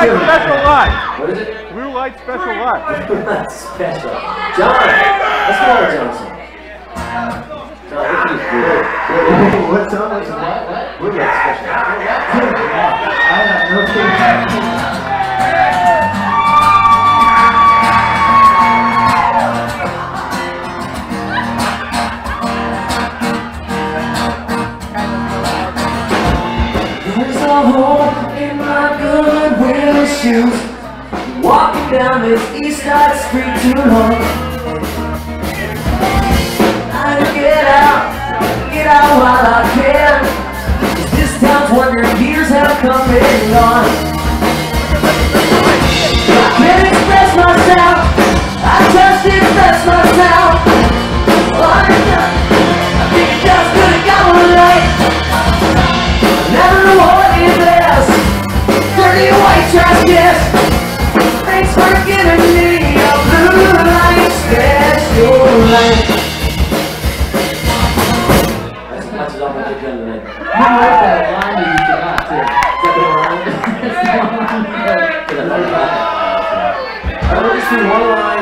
light special light. What is it? Blue light special light. Special. John, let's go over Johnson. John, what do you do? What song was it? What? Blue light special. I have no clue. There's a hole in my Goodwill shoes, walking down this East Side Street too long. I get out while I can. This town's wondering years have come and gone. I can't express myself, I just express myself. I think it just could've gone right. Never wanted this dirty white trash, yes. Thanks for giving me a blue light special light. That's as much as I'm gonna get done tonight. You wrote that line that you forgot too. I wrote this one line.